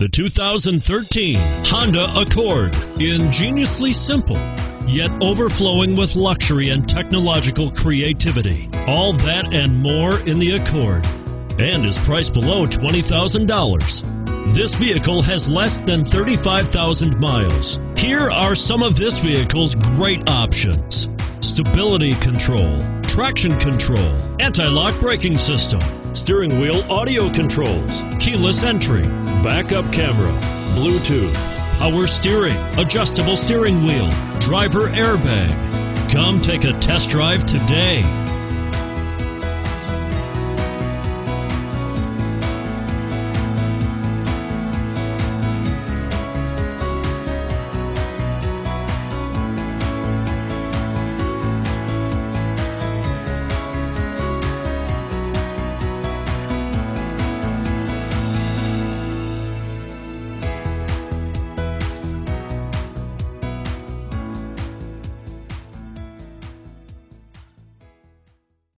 The 2013 Honda Accord. Ingeniously simple, yet overflowing with luxury and technological creativity. All that and more in the Accord, and is priced below $20,000. This vehicle has less than 35,000 miles. Here are some of this vehicle's great options: stability control, traction control, anti-lock braking system, steering wheel audio controls, keyless entry, backup camera, Bluetooth, power steering, adjustable steering wheel, driver airbag. Come take a test drive today.